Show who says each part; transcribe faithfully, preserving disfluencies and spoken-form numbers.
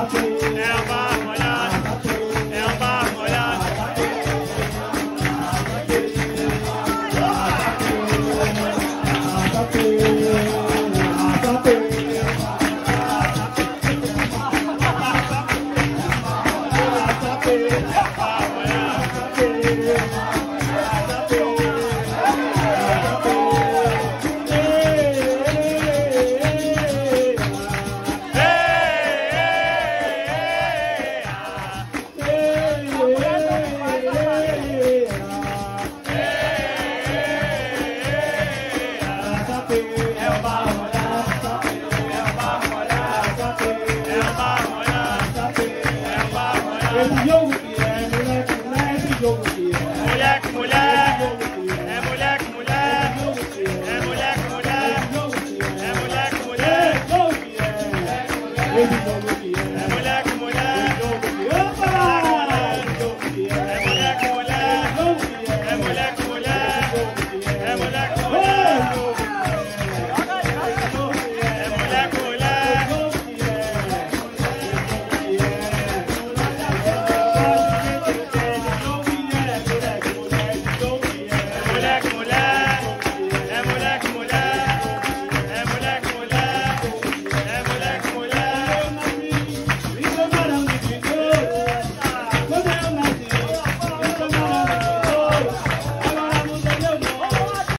Speaker 1: Esse jogo que é moleque, mulher, esse jogo que é
Speaker 2: moleque, mulher, é moleque, mulher, é moleque, mulher, é moleque, mulher,
Speaker 1: esse jogo que é, esse jogo